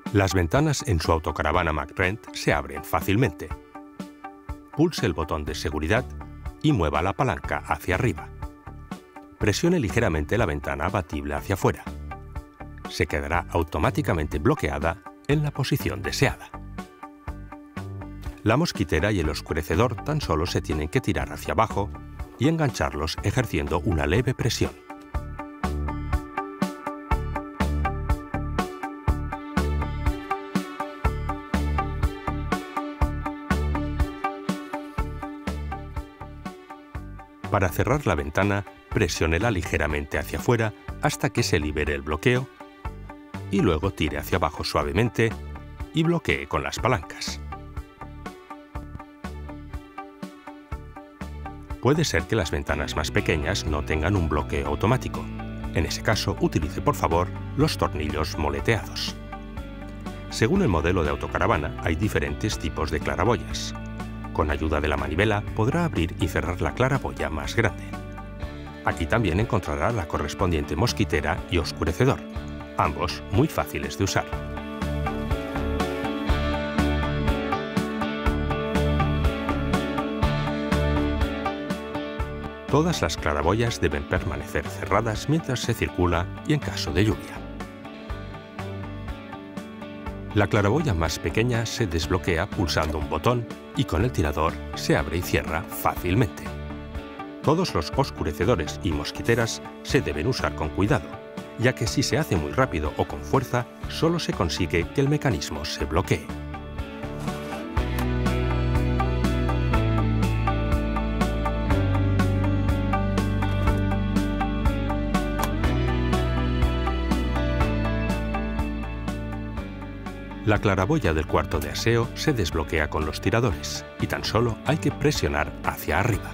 Las ventanas en su autocaravana McRent se abren fácilmente. Pulse el botón de seguridad y mueva la palanca hacia arriba. Presione ligeramente la ventana abatible hacia afuera. Se quedará automáticamente bloqueada en la posición deseada. La mosquitera y el oscurecedor tan solo se tienen que tirar hacia abajo y engancharlos ejerciendo una leve presión. Para cerrar la ventana, presiónela ligeramente hacia afuera hasta que se libere el bloqueo y luego tire hacia abajo suavemente y bloquee con las palancas. Puede ser que las ventanas más pequeñas no tengan un bloqueo automático. En ese caso, utilice por favor los tornillos moleteados. Según el modelo de autocaravana, hay diferentes tipos de claraboyas. Con ayuda de la manivela podrá abrir y cerrar la claraboya más grande. Aquí también encontrará la correspondiente mosquitera y oscurecedor, ambos muy fáciles de usar. Todas las claraboyas deben permanecer cerradas mientras se circula y en caso de lluvia. La claraboya más pequeña se desbloquea pulsando un botón y con el tirador se abre y cierra fácilmente. Todos los oscurecedores y mosquiteras se deben usar con cuidado, ya que si se hace muy rápido o con fuerza, solo se consigue que el mecanismo se bloquee. La claraboya del cuarto de aseo se desbloquea con los tiradores y tan solo hay que presionar hacia arriba.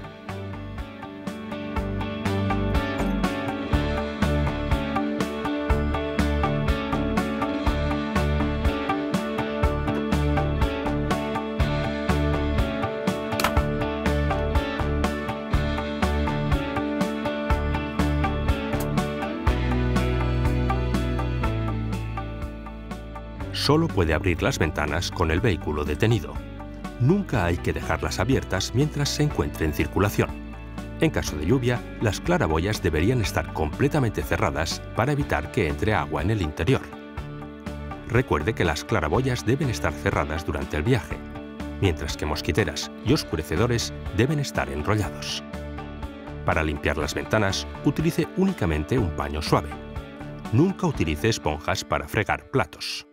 Solo puede abrir las ventanas con el vehículo detenido. Nunca hay que dejarlas abiertas mientras se encuentre en circulación. En caso de lluvia, las claraboyas deberían estar completamente cerradas para evitar que entre agua en el interior. Recuerde que las claraboyas deben estar cerradas durante el viaje, mientras que mosquiteras y oscurecedores deben estar enrollados. Para limpiar las ventanas, utilice únicamente un paño suave. Nunca utilice esponjas para fregar platos.